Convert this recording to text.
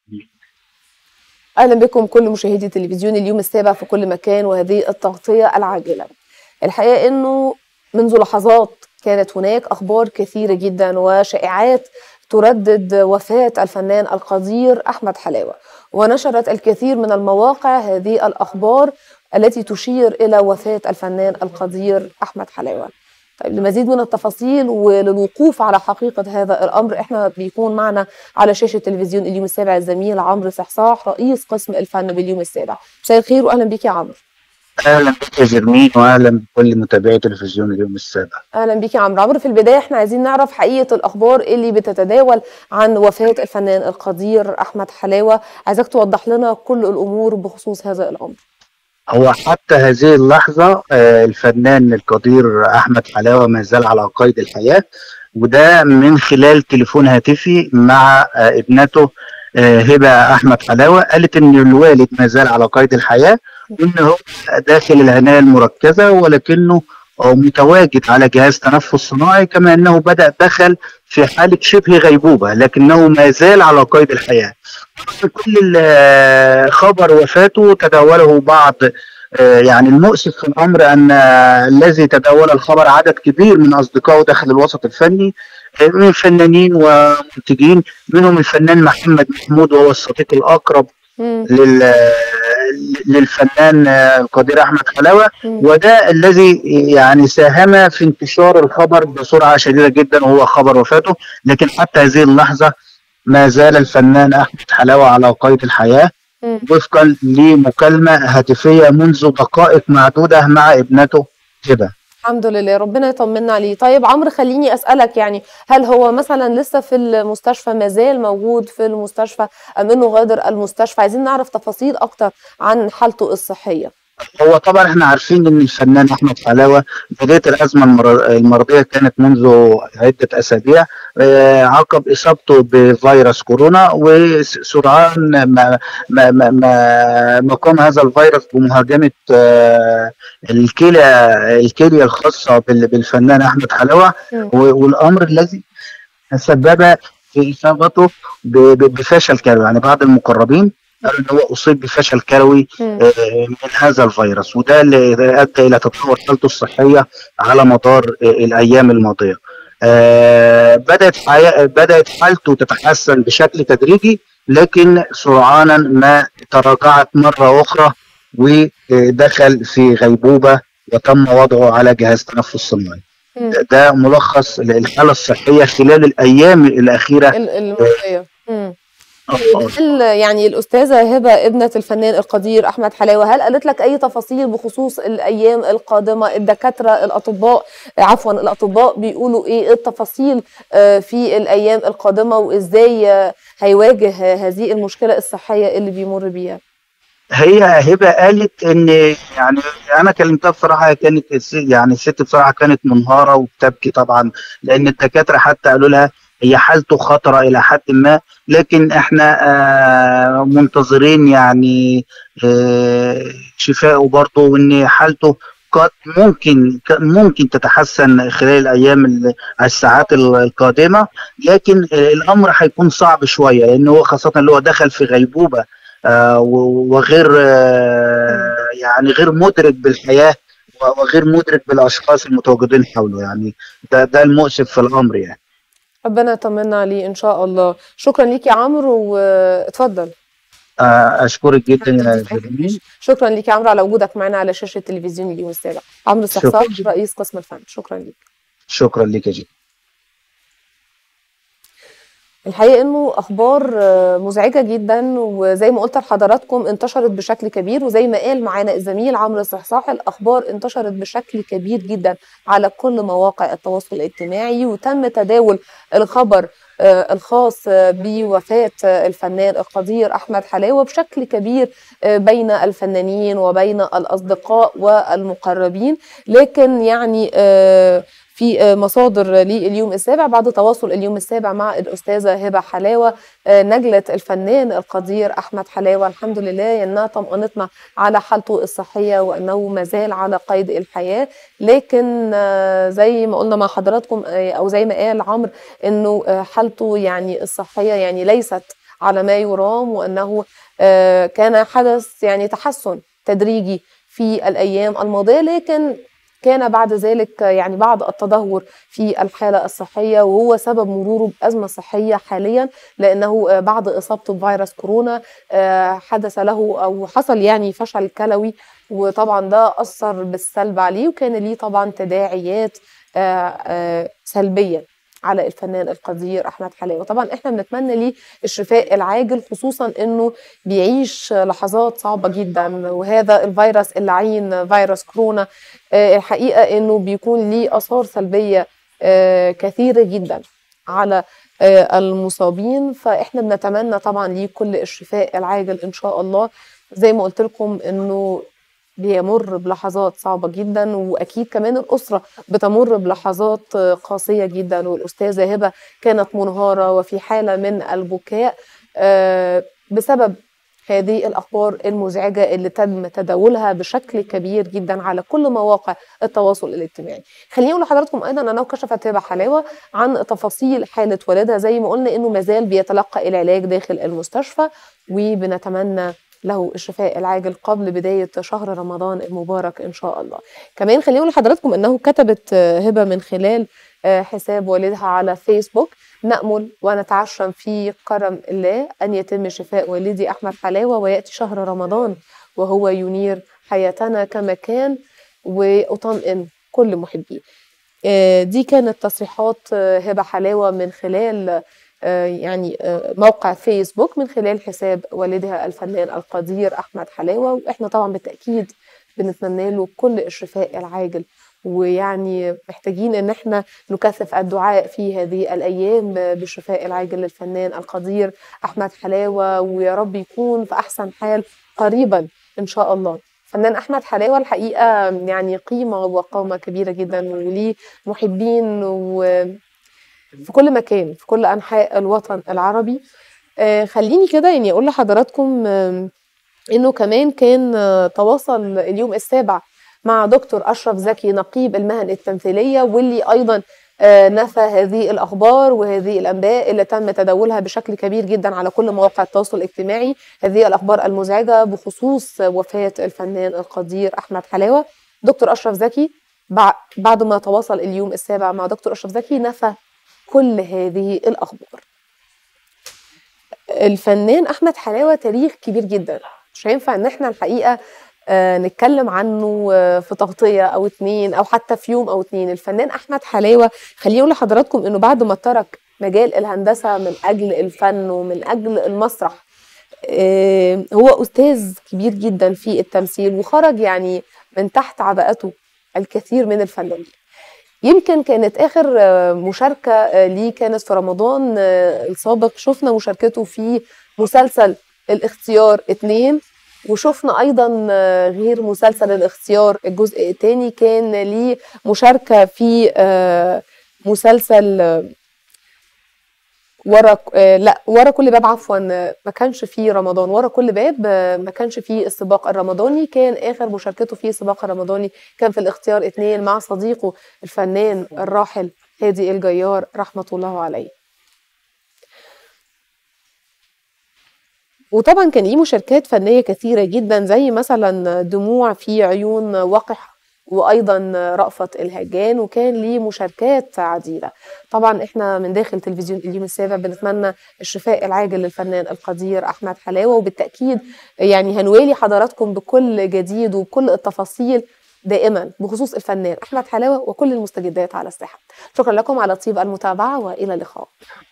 أهلا بكم كل مشاهدي تلفزيون اليوم السابع في كل مكان وهذه التغطية العاجلة. الحقيقة أنه منذ لحظات كانت هناك أخبار كثيرة جدا وشائعات تردد وفاة الفنان القدير أحمد حلاوة، ونشرت الكثير من المواقع هذه الأخبار التي تشير إلى وفاة الفنان القدير أحمد حلاوة. طيب، لمزيد من التفاصيل وللوقوف على حقيقة هذا الأمر احنا بيكون معنا على شاشة تلفزيون اليوم السابع الزميل عمرو صحصاح رئيس قسم الفن باليوم السابع. مساء الخير واهلا بك يا عمرو. اهلا بك يا جرمين واهلا بكل متابعي تلفزيون اليوم السابع. اهلا بك يا عمرو. في البدايه احنا عايزين نعرف حقيقه الاخبار اللي بتتداول عن وفاه الفنان القدير احمد حلاوه، عايزك توضح لنا كل الامور بخصوص هذا الامر. هو حتى هذه اللحظه الفنان القدير احمد حلاوه ما زال على قيد الحياه، وده من خلال تليفون هاتفي مع ابنته هبه احمد حلاوه. قالت ان الوالد ما زال على قيد الحياه وان هو داخل العنايه المركزه، ولكنه متواجد على جهاز تنفس صناعي، كما انه دخل في حاله شبه غيبوبه لكنه ما زال على قيد الحياه. كل خبر وفاته تداوله بعض، يعني المؤسف في الامر ان الذي تداول الخبر عدد كبير من اصدقائه داخل الوسط الفني، من فنانين ومنتجين، منهم الفنان محمد محمود وهو الصديق الاقرب للفنان القدير احمد حلاوه، وده الذي يعني ساهم في انتشار الخبر بسرعه شديده جدا وهو خبر وفاته. لكن حتى هذه اللحظه ما زال الفنان احمد حلاوه على قيد الحياه وفقا لمكالمه هاتفيه منذ دقائق معدوده مع ابنته هبه. الحمد لله، ربنا يطمنا عليه. طيب عمرو، خليني أسألك، يعني هل هو مثلا لسه في المستشفى، ما زال موجود في المستشفى أم إنه غادر المستشفى؟ عايزين نعرف تفاصيل أكتر عن حالته الصحية. هو طبعا احنا عارفين ان الفنان احمد حلاوه بدايه الازمه المرضيه كانت منذ عده اسابيع عقب اصابته بفيروس كورونا، وسرعان ما قام هذا الفيروس بمهاجمه الكليه الخاصه بالفنان احمد حلاوه، والامر الذي سبب في اصابته بفشل كلوي. يعني بعض المقربين قالوا ان هو اصيب بفشل كلوي من هذا الفيروس، وده اللي ادى الى تطور حالته الصحيه على مدار الايام الماضيه. بدات حالته تتحسن بشكل تدريجي، لكن سرعانا ما تراجعت مره اخرى ودخل في غيبوبه وتم وضعه على جهاز تنفس صناعي. ده ملخص الحاله الصحيه خلال الايام الاخيره الماضيه. هل يعني الأستاذة هبة ابنة الفنان القدير أحمد حلاوة هل قالت لك أي تفاصيل بخصوص الأيام القادمة؟ الدكاترة الأطباء بيقولوا إيه التفاصيل في الأيام القادمة، وإزاي هيواجه هذه المشكلة الصحية اللي بيمر بيها؟ هي هبه قالت ان يعني انا كلمتها بصراحه، كانت يعني الست بصراحه كانت منهاره وبتبكي طبعا، لان الدكاتره حتى قالوا لها هي حالته خطره الى حد ما، لكن احنا منتظرين يعني شفائه برضه، وان حالته قد ممكن تتحسن خلال الايام الساعات القادمه، لكن الامر هيكون صعب شويه لان هو خاصه اللي هو دخل في غيبوبه وغير يعني غير مدرك بالحياه وغير مدرك بالاشخاص المتواجدين حوله. يعني ده المؤسف في الامر يعني. ربنا يطمنا عليه ان شاء الله. شكرا ليك يا عمرو، واتفضل. اشكرك جدا يا جميل. شكرا ليك يا عمرو على وجودك معنا على شاشه تلفزيون اليوم السابع. عمرو صحصاح رئيس قسم الفن، شكرا ليك. شكرا ليك يا جميل. الحقيقة انه اخبار مزعجة جدا، وزي ما قلت لحضراتكم انتشرت بشكل كبير، وزي ما قال معانا الزميل عمرو صحصاح الاخبار انتشرت بشكل كبير جدا على كل مواقع التواصل الاجتماعي، وتم تداول الخبر الخاص بوفاة الفنان القدير أحمد حلاوة بشكل كبير بين الفنانين وبين الأصدقاء والمقربين. لكن يعني في مصادر لليوم السابع بعد تواصل اليوم السابع مع الأستاذة هبة حلاوة نجلة الفنان القدير أحمد حلاوة، الحمد لله أنها طمأنتنا على حالته الصحية وأنه ما زال على قيد الحياة. لكن زي ما قلنا مع حضراتكم أو زي ما قال عمرو أنه حالته يعني الصحية يعني ليست على ما يرام، وأنه كان حدث يعني تحسن تدريجي في الأيام الماضية، لكن كان بعد ذلك يعني بعد التدهور في الحالة الصحية، وهو سبب مروره بأزمة صحية حاليا، لأنه بعد إصابته بفيروس كورونا حدث له أو حصل يعني فشل كلوي، وطبعا ده أثر بالسلب عليه، وكان ليه طبعا تداعيات سلبية على الفنان القدير أحمد حلاوة. طبعا احنا بنتمنى ليه الشفاء العاجل، خصوصا انه بيعيش لحظات صعبة جدا، وهذا الفيروس اللعين فيروس كورونا الحقيقة انه بيكون ليه آثار سلبية كثيرة جدا على المصابين، فاحنا بنتمنى طبعا ليه كل الشفاء العاجل ان شاء الله. زي ما قلت لكم انه بيمر بلحظات صعبة جدا، وأكيد كمان الأسرة بتمر بلحظات قاسية جدا، والأستاذة هبة كانت منهارة وفي حالة من البكاء بسبب هذه الأخبار المزعجة اللي تم تداولها بشكل كبير جدا على كل مواقع التواصل الاجتماعي. خليني أقول لحضراتكم أيضا أنه كشفت هبة حلاوة عن تفاصيل حالة والدها، زي ما قلنا أنه مازال بيتلقى العلاج داخل المستشفى، وبنتمنى له الشفاء العاجل قبل بداية شهر رمضان المبارك إن شاء الله. كمان خليني أقول لحضراتكم أنه كتبت هبة من خلال حساب والدها على فيسبوك: نأمل ونتعشم في كرم الله أن يتم شفاء والدي أحمد حلاوة، ويأتي شهر رمضان وهو ينير حياتنا كما كان، وأطمئن كل محبيه. دي كانت تصريحات هبة حلاوة من خلال يعني موقع فيسبوك من خلال حساب والدها الفنان القدير أحمد حلاوة، وإحنا طبعا بالتأكيد بنتمنى له كل الشفاء العاجل، ويعني محتاجين إن إحنا نكثف الدعاء في هذه الأيام بالشفاء العاجل للفنان القدير أحمد حلاوة، ويا رب يكون في أحسن حال قريبا إن شاء الله. فنان أحمد حلاوة الحقيقة يعني قيمة وقامة كبيرة جدا، وليه محبين في كل مكان في كل أنحاء الوطن العربي. خليني كده يعني أقول لحضراتكم إنه كمان كان تواصل اليوم السابع مع دكتور أشرف زكي نقيب المهن التمثيلية، واللي أيضا نفى هذه الأخبار وهذه الأنباء اللي تم تداولها بشكل كبير جدا على كل مواقع التواصل الاجتماعي، هذه الأخبار المزعجة بخصوص وفاة الفنان القدير أحمد حلاوة. دكتور أشرف زكي بعد ما تواصل اليوم السابع مع دكتور أشرف زكي نفى كل هذه الأخبار. الفنان أحمد حلاوة تاريخ كبير جدا، مش هينفع إن احنا الحقيقة نتكلم عنه في تغطية أو اتنين أو حتى في يوم أو اتنين. الفنان أحمد حلاوة خليني أقول لحضراتكم إنه بعد ما ترك مجال الهندسة من أجل الفن ومن أجل المسرح، هو أستاذ كبير جدا في التمثيل، وخرج يعني من تحت عباءته الكثير من الفنانين. يمكن كانت آخر مشاركة ليه كانت في رمضان السابق، شفنا مشاركته في مسلسل الاختيار 2، وشفنا أيضا غير مسلسل الاختيار الجزء الثاني كان ليه مشاركة في مسلسل ورا كل باب، عفوا ما كانش فيه رمضان، ورا كل باب ما كانش فيه السباق الرمضاني، كان آخر مشاركته في السباق الرمضاني كان في الاختيار 2 مع صديقه الفنان الراحل هادي الجيار رحمة الله عليه. وطبعا كان ليه مشاركات فنية كثيرة جدا، زي مثلا دموع في عيون وقح، وأيضا رأفت الهجان، وكان ليه مشاركات عديدة. طبعا احنا من داخل تلفزيون اليوم السابع بنتمنى الشفاء العاجل للفنان القدير أحمد حلاوة، وبالتأكيد يعني هنوالي حضراتكم بكل جديد وبكل التفاصيل دائما بخصوص الفنان أحمد حلاوة وكل المستجدات على الساحة. شكرا لكم على طيب المتابعة، وإلى اللقاء.